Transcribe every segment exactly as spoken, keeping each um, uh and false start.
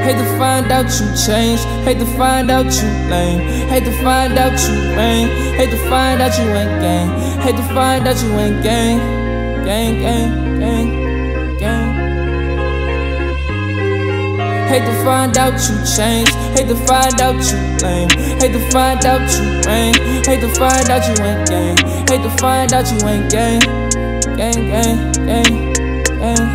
Hate to find out you changed. Hate to find out you lame. Hate to find out you rain. Hate to find out you ain't gang. Hate to find out you ain't gang. Gang, gang, gang, gang. Hate to find out you changed. Hate to find out you lame. Hate to find out you rain. Hate to find out you ain't gang. Hate to find out you ain't gang. Gang, gang, gang, gang,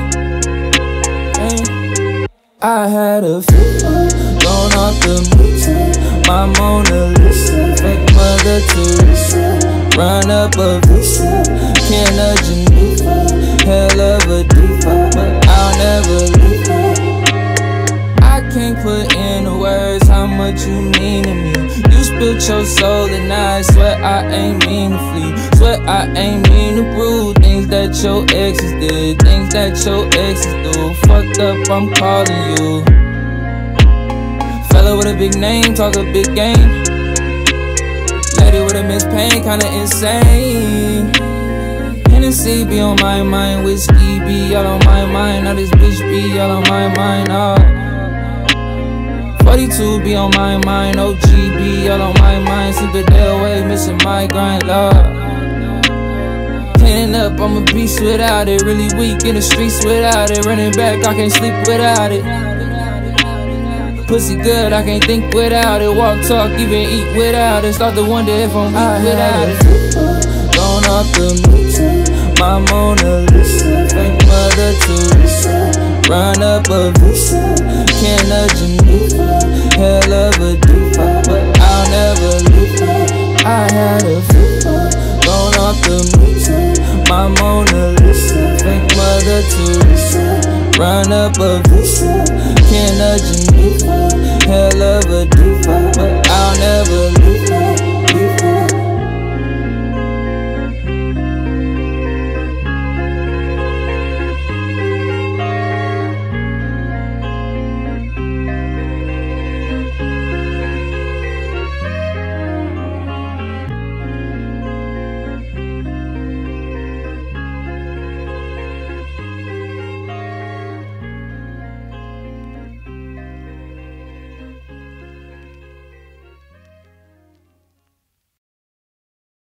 gang. I had a fever, gone off the meter. My Mona Lisa, fake mother Teresa. Run up a visa, can of Geneva. Hell of a diva, but I'll never leave her. I can't put into words how much you mean to me. You spilled your soul and I swear I ain't mean to flee. Swear I ain't mean to prove things that your exes did, things that your exes do. Fucked up, I'm calling you. Fella with a big name, talk a big game. Lady with a mixed pain, kinda insane. Hennessy be on my mind, whiskey be all on my mind. Now this bitch be all on my mind, oh. forty-two be on my mind, O G be all on my mind. Sleep the day away, missing my grind, love. Cleaning up, I'm a beast without it. Really weak in the streets without it. Running back, I can't sleep without it. Pussy good, I can't think without it. Walk, talk, even eat without it. Start to wonder if I'm weak without it. Gone off the meter, my Mona Lisa. Fake mother Teresa. Run up a visa, can of Geneva. Hell of a diva, but I'll never leave her. I had a fever, gone off the meter. My Mona Lisa, fake mother Teresa. Run up a visa, can of Geneva. Hell of a